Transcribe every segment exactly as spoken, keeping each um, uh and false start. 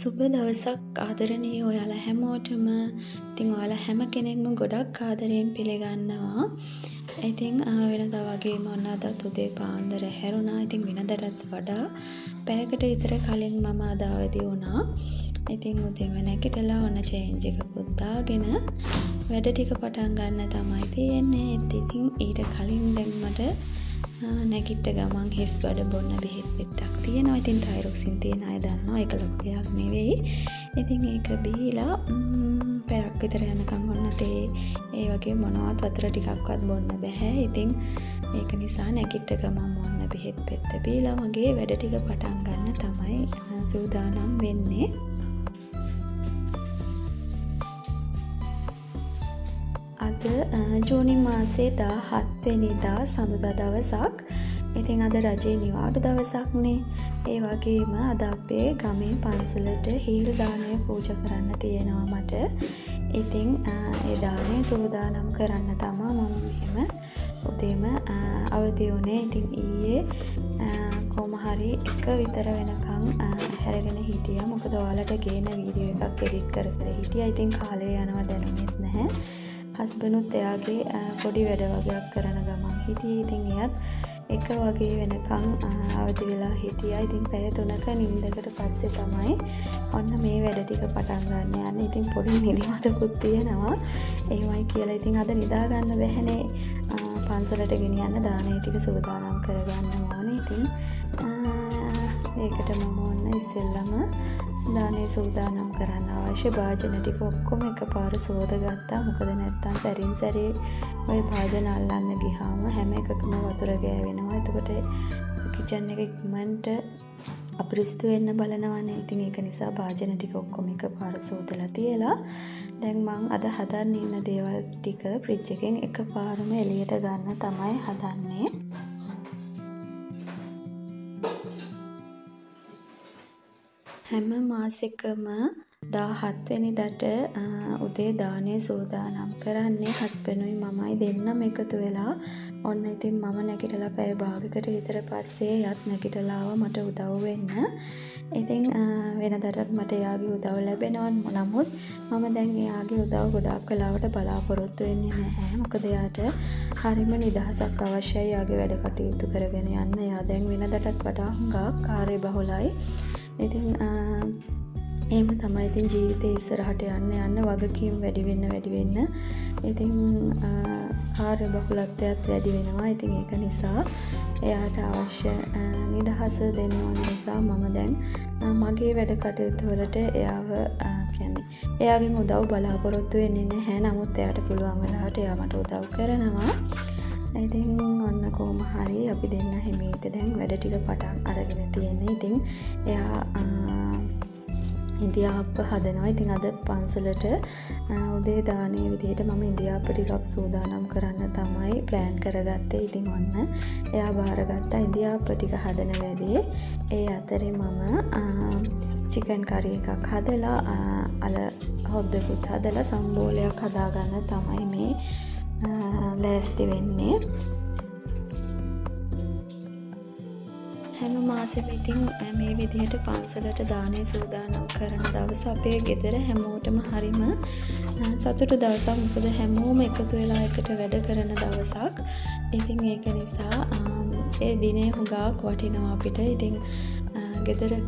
සුබ දවසක් ආදරණීය ඔයාලා හැමෝටම. ඉතින් ඔයාලා හැම කෙනෙක්ම ගොඩක් ආදරයෙන් පිළිගන්නවා. ඉතින් වෙනදා වගේම ඔන්න අදත් උදේ පාන්දර හැරුණා. ඉතින් වෙනදටත් වඩා පැයකට විතර කලින් මම අද අවදි වුණා. ඉතින් උදේම නැගිටලා ඔන්න චේන්ජ් එකකුත් දාගෙන වැඩ ටික පටන් ගන්න තමයි තියෙන්නේ. ඉතින් ඊට කලින් දැන් මට නැගිට ගමන් හිස් බඩ බොන්න බෙහෙත් පෙත්තක් තියෙනවා. ඉතින් තයිරොක්සින් තියෙන අය දන්නවා ඒක ලොකු දෙයක් නෙවෙයි. ඉතින් ඒක බීලා පැයක් විතර යනකම් ඔන්න තේ ඒ වගේ මොනවත් වතුර ටිකක්වත් බොන්න බෑ. ඉතින් ඒක නිසා නැගිට ගමන් ඔන්න බෙහෙත් පෙත්ත බීලා මගේ වැඩ ටික පටන් ගන්න තමයි සූදානම් වෙන්නේ. අද ජූනි මාසේ දාහත් වෙනිදා සඳුදා දවසක්. ඉතින් අද රජයේ නිවාඩු දවසක්නේ. ඒ වගේම අද අපේ ගමේ පන්සලට හීල් දානය පූජා කරන්න තියෙනවා මට. ඉතින් ඒ දානය සූදානම් කරන්න තමයි මම මෙහෙම උදේම අවදි වුණේ. ඉතින් ඊයේ කොහොම හරි එක විතර වෙනකන් හැරගෙන හිටියා. මොකද ඔයාලට ගේන වීඩියෝ එකක් එඩිට් කර කර හිටියා. ඉතින් කාලය යනවා දැනුනේත් නැහැ. හස්බන්ඩ්ුත් එයාගේ පොඩි වැඩ වගේක් කරන ගමන් හිටියේ. ඉතින් එයත් එක වගේ වෙනකන් අවදි වෙලා හිටියා. ඉතින් පැය තුනක නිින්දකට පස්සේ තමයි ඔන්න මේ වැඩ ටික පටන් ගන්න යන්නේ. ඉතින් පොඩි නිදිමතකුත් තියෙනවා. එහෙමයි කියලා ඉතින් අද නිදා ගන්න බැහැනේ. පන්සලට ගෙනියන්න දානේ ටික සූදානම් කරගන්න ඕනේ. ඉතින් ඒකට මම ඔන්න ඉස්සෙල්ලම දානේ සූදානම් කරන්න අවශ්‍ය භාජන ටික ඔක්කොම එකපාර සෝදගත්තා. මොකද නැත්තම් සැරින් සැරේ ওই භාජන අල්ලන්න ගියාම හැම එකකම වතුර ගෑවෙනවා. එතකොට කිචන් එක ඉක්මනට අපිරිසිදු වෙන්න බලනවානේ. ඉතින් ඒක නිසා භාජන ටික ඔක්කොම එකපාර සෝදලා තියලා දැන් මං අද හදන්න ඉන්න දේවල් ටික ෆ්‍රිජ් එකෙන් එකපාරම එළියට ගන්න තමයි හදන්නේ. හැම මාසෙකම දාහත් වෙනිදාට උදේ දානේ සූදානම් කරන්නේ හස්බන්ඩ්ුයි මමයි දෙන්නම එකතු වෙලා. ඔන්න ඉතින් මම නැගිටලා පැය භාගයකට විතර පස්සේ යත් නැගිටලා ආවා මට උදව් වෙන්න. ඉතින් වෙනදාටත් මට එයාගේ උදව් ලැබෙනවා. නමුත් මම දැන් එයාගේ උදව් ගොඩාක් වෙලාවට බලාපොරොත්තු වෙන්නේ නැහැ. මොකද එයාට හරිම නිදහසක් අවශ්‍යයි එයාගේ වැඩ කටයුතු කරගෙන යන්න. එයා දැන් වෙනදාටත් වඩා හුඟක් කාර්යබහුලයි. ඉතින් එහෙම තමයි ඉතින් ජීවිතේ ඉස්සරහට යන්න යන්න වගකීම් වැඩි වෙන්න වැඩි වෙන්න ඉතින් කාර්යබහුලත්වයත් වැඩි වෙනවා. ඉතින් ඒක නිසා එයාට අවශ්‍ය නිදහස දෙන්න ඕන නිසා මම දැන් මගේ වැඩ කටයුතු වලට එයාව කියන්නේ එයාගෙන් උදව් බලාපොරොත්තු වෙන්නේ නැහැ. නමුත් එයාට පුළුවන් වෙලාවට එයා මට උදව් කරනවා. ඉතින් ඔන්න කොහොම හරි අපි දෙන්න හිමීට දැන් වැඩ ටික පටන් අරගෙන තියෙන්නේ. ඉතින් එයා ඉන්දියාප්ප හදනවා. ඉතින් අද පන්සලට උදේ දානේ විදිහට මම ඉන්දියාප්ප ටිකක් සූදානම් කරන්න තමයි ප්ලෑන් කරගත්තේ. ඉතින් ඔන්න එයා බාරගත්තා ඉන්දියාප්ප ටික හදන වැඩේ. ඒ අතරේ මම චිකන් කරි එකක් හදලා අල හොද්දකුත් හදලා සම්බෝලයක් හදාගන්න තමයි මේ ලෑස්ති වෙන්නේ. හැම මාසෙම ඉතින් මේ විදිහට පන්සලට දානේ සූදානම් කරන දවස අපේ ගෙදර හැමෝටම හරිම සතුටු දවසක්. මොකද හැමෝම එකතු වෙලා එකට වැඩ කරන දවසක්. ඉතින් ඒක නිසා ඒ දිනේ හුඟක් වටිනවා අපිට. ඉතින් ගෙදරක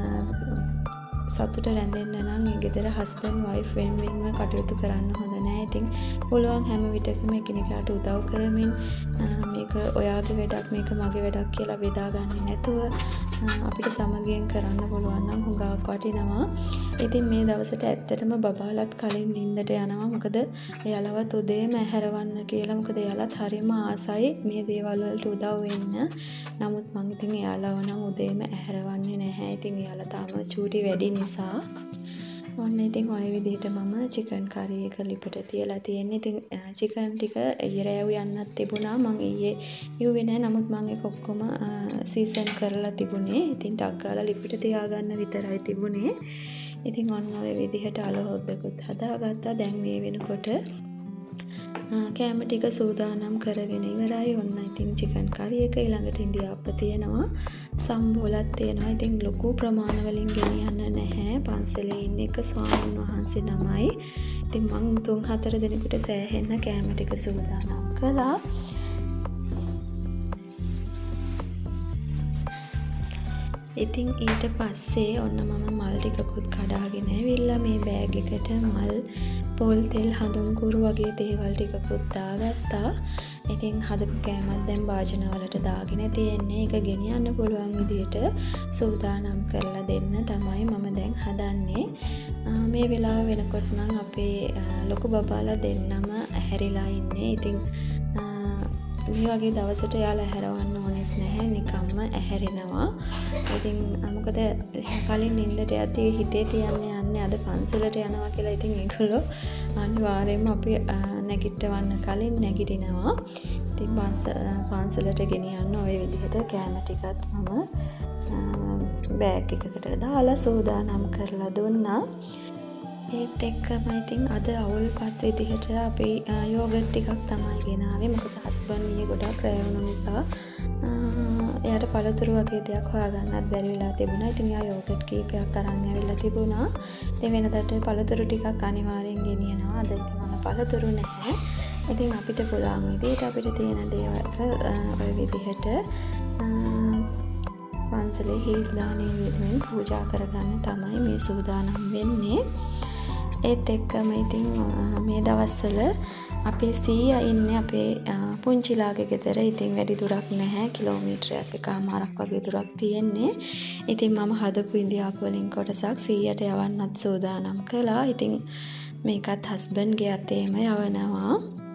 සතුට රැඳෙන්න නම් ඒ ගෙදර හස්බන්ඩ් වයිෆ් වෙන වෙනම කටයුතු කරන්න හොඳ නැහැ. ඉතින් පුළුවන් හැම විටකම එකිනෙකාට උදව් කරමින් මේක ඔයාගේ වැඩක් මේක මගේ වැඩක් කියලා බෙදාගන්නේ නැතුව අපිට සමගියෙන් කරන්න පුළුවන් නම් හුඟක් වටිනවා. ඉතින් මේ දවසට ඇත්තටම බබාලත් කලින් නිින්දට යනවා. මොකද එයාලවත් උදේම ඇහැරවන්න කියලා. මොකද එයාලත් හරිම ආසයි මේ දේවල් වලට උදව් වෙන්න. නමුත් මං ඉතින් එයාලව නම් උදේම ඇහැරවන්නේ නැහැ. ඉතින් එයාලා තාම චූටි වැඩි නිසා ඔන්න ඉතින් ඔය විදිහට මම චිකන් කරි එක ලිපට තියලා තියෙන්නේ. ඉතින් චිකන් ටික ඊරෑව් යන්නත් තිබුණා. මම ඊයේ යුවේ නැහැ. නමුත් මම ඒක ඔක්කොම සීසන් කරලා තිබුණේ. ඉතින් ටක් ගාලා ලිපට තියාගන්න විතරයි තිබුණේ. ඉතින් ඔන්න ඔය විදිහට අලහොද්දකුත් හදාගත්තා. දැන් මේ වෙනකොට කෑම ටික සූදානම් කරගෙන ඉවරයි. ඔන්න ඉතින් චිකන් කරි එක ඊළඟට ඉන්දියාප්ප තියෙනවා. සම්බෝලත් තියෙනවා. ඉතින් ලොකු ප්‍රමාණ වලින් ගෙනියන්න නැහැ. පන්සලේ ඉන්න එක ස්වාමීන් වහන්සේ නමයි. ඉතින් මං තුන් හතර දිනකට සෑහෙන්න කෑම ටික සූදානම් කළා. ඉතින් ඊට පස්සේ ඔන්න මම මල් ටිකකුත් කඩාගෙන ඇවිල්ලා මේ බෑග් එකට මල්, පොල් තෙල්, හඳුන් කුරු වගේ දේවල් ටිකකුත් දාගත්තා. ඉතින් හදපු කෑමක් දැන් භාජන වලට දාගෙන තියෙන්නේ. ඒක ගෙනියන්න පුළුවන් විදියට සූදානම් කරලා දෙන්න තමයි මම දැන් හදන්නේ. මේ වෙලාව වෙනකොට නම් අපේ ලොකු බබාලා දෙන්නම ඇහැරිලා ඉන්නේ. ඉතින් මේ වගේ දවසට යාලා ඇහැරවන්න ඕනෙත් නැහැ. නිකම්ම ඇහැරෙනවා. ඉතින් මොකද කලින් නින්දට යද්දී හිතේ තියන්නේ යන්නේ අද පන්සලට යනවා කියලා. ඉතින් ඒගොල්ලෝ අනිවාර්යයෙන්ම අපි නැගිටවන්න කලින් නැගිටිනවා. ඉතින් පන්සලට ගෙනියන්න ওই විදිහට කෑම ටිකත් මම බෑග් එකකට දාලා සූදානම් කරලා දුන්නා. ඒත් එක්කම ඉතින් අද අවුල්පත් විදිහට අපි යෝගට් ටිකක් තමයි ගෙනාවේ. මොකද හස්බන්ඩ් ඊයේ ගොඩක් රැ වුණු නිසා එයාට පළතුරු වගේ දෙයක් හොයාගන්නත් බැරි වෙලා තිබුණා. ඉතින් එයා යෝගට් කීපයක් අරන් ඇවිල්ලා තිබුණා. ඉතින් වෙනදට පළතුරු ටිකක් අනිවාර්යෙන් ගෙනියනවා. අද ඉතින් මම පළතුරු නැහැ. ඉතින් අපිට පුළුවන් විදිහට අපිට තියෙන දේවල් ඔය විදිහට පන්සලේ හීල් දානේ වෙනුවෙන් පූජා කරගන්න තමයි මේ සූදානම් වෙන්නේ. ඒත් එක්කම ඉතින් මේ දවස්වල අපේ සීයා ඉන්නේ අපේ පුංචිලාගේ ගෙදර. ඉතින් වැඩි දුරක් නැහැ. කිලෝමීටරයක් එකමාරක් වගේ දුරක් තියෙන්නේ. ඉතින් මම හදපු ඉන්දියාප්ප වලින් කොටසක් සීයාට යවන්නත් සූදානම් කළා. ඉතින් මේකත් හස්බන්ඩ්ගේ අතේම යවනවා.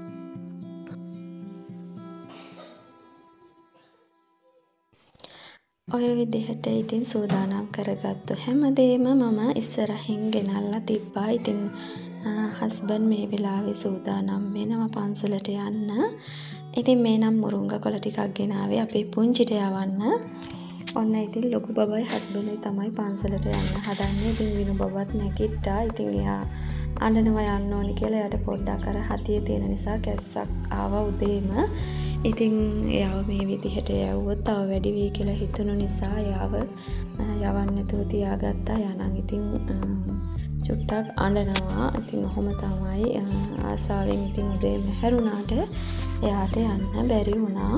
ඔය විදිහට ඉතින් සූදානම් කරගත්තු හැමදේම මම ඉස්සරහින් ගෙනල්ලා තිබ්බා. ඉතින් හස්බන්ඩ් මේ වෙලාවේ සූදානම් වෙනවා පන්සලට යන්න. ඉතින් මේ නම් මුරුංගා කොළ ටිකක් ගෙනාවේ අපේ පුංචිට යවන්න. ඔන්න ඉතින් ලොකු බබයි හස්බන්ඩ්යි තමයි පන්සලට යන්න හදන්නේ. ඉතින් විනු බබත් නැගිට්ටා. ඉතින් එයා අඬනවා යන්න ඕනි කියලා. එයාට පොඩ්ඩක් අර හතියේ තියෙන නිසා කැස්සක් ආවා උදේම. ඉතින් එයාව මේ විදිහට යවුවොත් තව වැඩි වෙයි කියලා හිතුණු නිසා එයාව යවන්න නැතුව තියාගත්තා. යානම් ඉතින් චුට්ටක් අඬනවා. ඉතින් ඔහොම තමයි ආසාවෙන් ඉතින් උදේ හැරුණාට එයාට යන්න බැරි වුණා.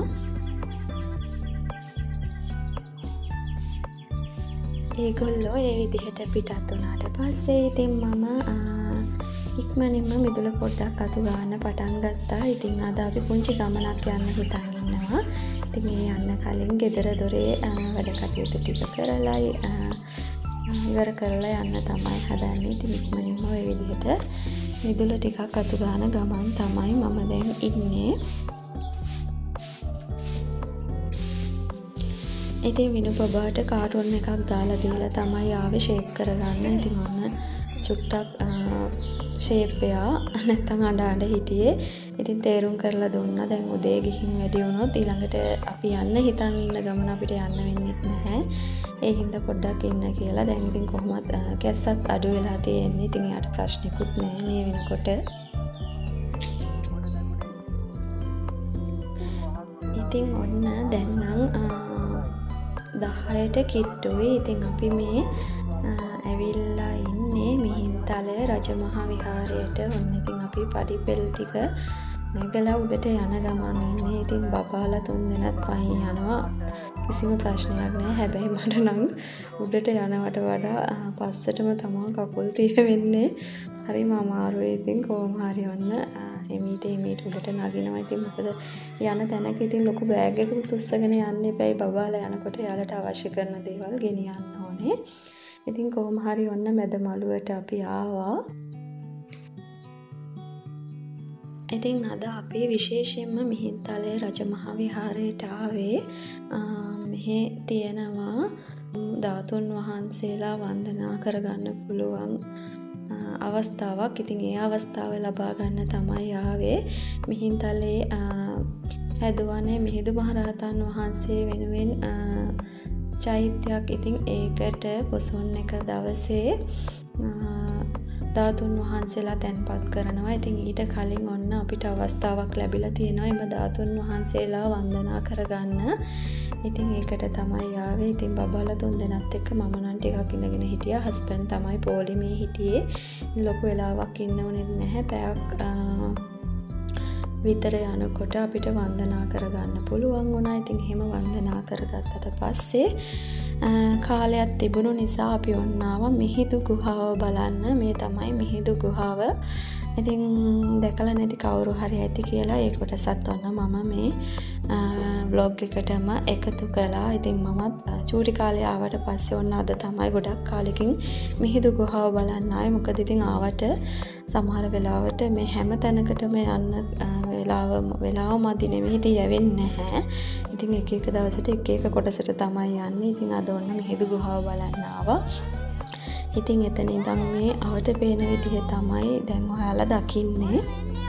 ඒගොල්ලෝ ඒ විදිහට පිටත් වුණාට පස්සේ ඉතින් මම ඉක්මනින්ම මිදුල පොඩ්ඩක් අතු ගන්න පටන් ගත්තා. ඉතින් අද අපි පුංචි ගමනක් යන්න හිතන් ඉන්නවා. ඉතින් ඒ යන්න කලින් ගෙදර දොරේ වැඩ කටයුතු ටික කරලා ඉවර කරලා යන්න තමයි හදන්නේ. ඉතින් ඉක්මනින්ම ওই විදිහට මිදුල ටිකක් අතු ගන්න ගමන් තමයි මම දැන් ඉන්නේ. ඉතින් විනු බබාට කාටුන් එකක් දාලා දීලා තමයි ආවේ ෂේප් කරගන්න. ඉතින් ඔන්න චුට්ටක් ෂේප් එයා නැත්තම් අඬ අඬ හිටියේ. ඉතින් තේරුම් කරලා දුන්නා. දැන් උදේ ගිහින් වැඩි වුණොත් ඊළඟට අපි යන්න හිතන් ඉන්න ගමන අපිට යන්න වෙන්නේ නැහැ. ඒ හින්දා පොඩ්ඩක් ඉන්න කියලා. දැන් ඉතින් කොහොමත් කැස්සත් අඩු වෙලා තියෙන්නේ. ඉතින් එයාට ප්‍රශ්නිකුත් නැහැ මේ වෙනකොට. ඉතින් ඔන්න දැන් නම් දහයට කිට්ටුයි. ඉතින් අපි මේ ඇවිල්ලා ඉන්නේ මිහින්තල රජමහා විහාරයට. ඔන්න ඉතින් අපි පඩිපෙළ ටික නැගලා උඩට යන ගමන් ඉන්නේ. ඉතින් බබාලා තුන් දෙනාත් පහින් යනවා. කිසිම ප්‍රශ්නයක් නැහැ. හැබැයි මට නම් උඩට යනවට වඩා පස්සටම තමයි කකුල් තියෙන්නේ. හරිම අමාරුයි. ඉතින් කොහොම හරි ඔන්න එමීට එමීට උඩට නගිනවා. ඉතින් මොකද යන තැනක ඉතින් ලොකු බෑග් එකකුත් උස්සගෙන යන්න එපයි. බබාලා යනකොට යාලට අවශ්‍ය කරන දේවල් ගෙනියන්න ඕනේ. ඉතින් කොහොම හරි ඔන්න මැද මළුවට අපි ආවා. ඉතින් අද අපි විශේෂයෙන්ම මිහින්තලේ රජමහා විහාරයට ආවේ. මෙහි තියෙනවා ධාතුන් වහන්සේලා වන්දනා කරගන්න පුළුවන් අවස්ථාවක්. ඉතින් ඒ අවස්ථාව ලබා ගන්න තමයි ආවේ. මිහින්තලේ හැදුවනේ මිහිඳු මහරහතන් වහන්සේ වෙනුවෙන් චෛත්‍යයක්. ඉතින් ඒකට පොසොන් එක දවසේ ධාතුන් වහන්සේලා තැන්පත් කරනවා. ඉතින් ඊට කලින් ඔන්න අපිට අවස්ථාවක් ලැබිලා තියෙනවා එම ධාතුන් වහන්සේලා වන්දනා කරගන්න. ඉතින් ඒකට තමයි ආවේ. ඉතින් බබාලා තුන් දෙනාත් එක්ක මම නම් ටිකක් ඉඳගෙන හිටියා. හස්බන්ඩ් තමයි පොලිමේ හිටියේ. ලොකු වෙලාවක් ඉන්න ඕනේ නැහැ. පැයක් විතර යනකොට අපිට වන්දනා කරගන්න පුළුවන් වුණා. ඉතින් එහෙම වන්දනා කරගත්තට පස්සේ කාලයක් තිබුණු නිසා අපි ඔන්න ආවා මිහිඳු ගුහාව බලන්න. මේ තමයි මිහිඳු ගුහාව. ඉතින් දැකලා නැති කවුරු හරි ඇති කියලා ඒ කොටසත් ඔන්න මම මේ vlog එකටම එකතු කළා. ඉතින් මමත් චූටි කාලේ ආවට පස්සේ ඔන්න අද තමයි ගොඩක් කාලෙකින් මිහිඳු ගුහාව බලන්න ආවේ. මොකද ඉතින් ආවට සමහර වෙලාවට මේ හැම තැනකටම යන්න වෙලාව වෙලාව මදි නෙමෙයි. ඉතින් යවෙන්නේ නැහැ. ඉතින් එක එක දවසට එක එක කොටසට තමයි යන්නේ. ඉතින් අද ඔන්න මිහිඳු ගුහාව බලන්න ආවා. ඉතින් එතන ඉඳන් මේ අවට පේන විදිහ තමයි දැන් ඔයාලා දකින්නේ.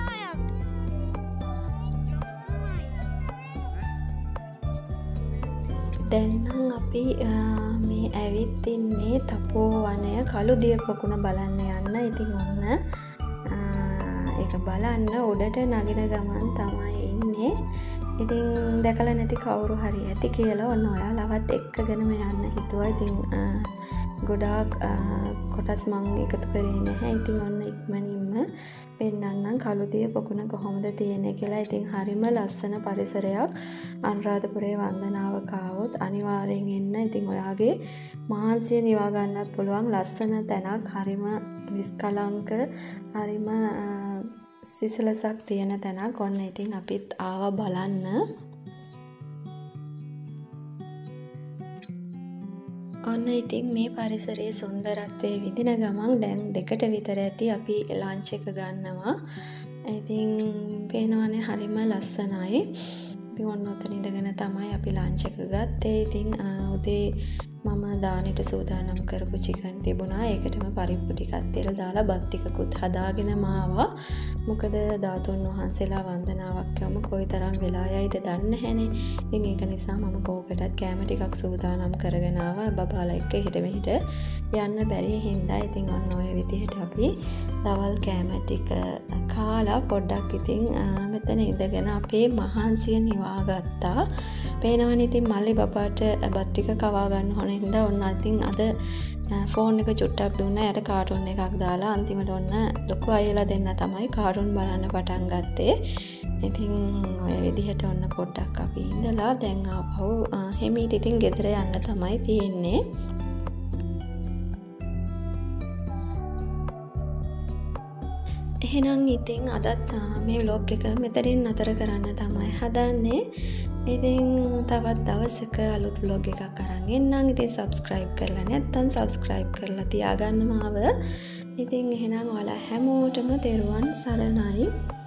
දැන් නම් අපි මේ ඇවිත් ඉන්නේ තපෝවනය කළුදිය පොකුණ බලන්න යන්න. ඉතින් ඔන්න ඒක බලන්න උඩට නගින ගමන් තමයි ඉන්නේ. ඉතින් දැකලා නැති කවුරු හරි ඇති කියලා ඔන්න ඔයාලවත් එක්කගෙනම යන්න හිතුවා. ඉතින් ගොඩාක් කොටස් මම එකතු කරේ නැහැ. ඉතින් ඔන්න ඉක්මනින්ම පෙන්නන්නම් කළුදිය පොකුණ කොහොමද තියෙන්නේ කියලා. ඉතින් හරිම ලස්සන පරිසරයක්. අනුරාධපුරේ වන්දනාවක ආවොත් අනිවාර්යෙන් එන්න. ඉතින් ඔයාගේ මහන්සිය නිවා ගන්නත් පුළුවන් ලස්සන තැනක්. හරිම නිස්කලංක හරිම සිසිලසක් තියෙන තැනක්. ඔන්න ඉතින් අපිත් ආවා බලන්න. ඔන්න ඉතින් මේ පරිසරයේ සුන්දරත්වය විඳින ගමන් දැන් දෙකට විතර ඇති අපි ලන්ච් එක ගන්නවා. ඉතින් පේනවනේ හරිම ලස්සනයි. ඉතින් ඔන්න ඔතන ඉඳගෙන තමයි අපි ලන්ච් එක ගත්තේ. ඉතින් උදේ මම දානෙට සූදානම් කරපු චිකන් තිබුණා. ඒකටම පරිප්පු ටිකක් තෙල් දාලා බත් ටිකකුත් හදාගෙන ආවා. මොකද ධාතුන් වහන්සේලා වන්දනාවක් යම කොයිතරම් වෙලා යයිද දන්නේ නැහැනේ. ඉතින් ඒක නිසා මම කෝකටත් කැම ටිකක් සූදානම් කරගෙන ආවා. බබාලා එක්ක හිට මෙහිට යන්න බැරි හින්දා. ඉතින් ඔන්න ඔය විදිහට අපි දවල් කැම ටික කාලා පොඩ්ඩක් ඉතින් මෙතන ඉඳගෙන අපේ මහන්සිය නිවා ගත්තා. පේනවනේ ඉතින් මල්ලි බබාට බත් ටික කවා ගන්න ඕන හින්දා ඔන්න ඉතින් අද ෆෝන් එක චුට්ටක් දුන්නා. යට කාටුන් එකක් දාලා අන්තිමට ඔන්න ලොකු අයලා දෙන්න තමයි කාටුන් බලන්න පටන් ගත්තේ. ඉතින් ඔය විදිහට ඔන්න පොඩ්ඩක් අපි ඉඳලා දැන් ආපහු හෙමීට ඉතින් ගෙදර යන්න තමයි තියෙන්නේ. එහෙනම් ඉතින් අදත් මේ vlog එක මෙතනින් නතර කරන්න තමයි හදන්නේ. ඉතින් තවත් දවසක අලුත් vlog එකක් අරන් එන්නම්. ඉතින් subscribe කරලා නැත්නම් subscribe කරලා තියාගන්න මාව. ඉතින් එහෙනම් ඔයාලා හැමෝටම තෙරුවන් සරණයි.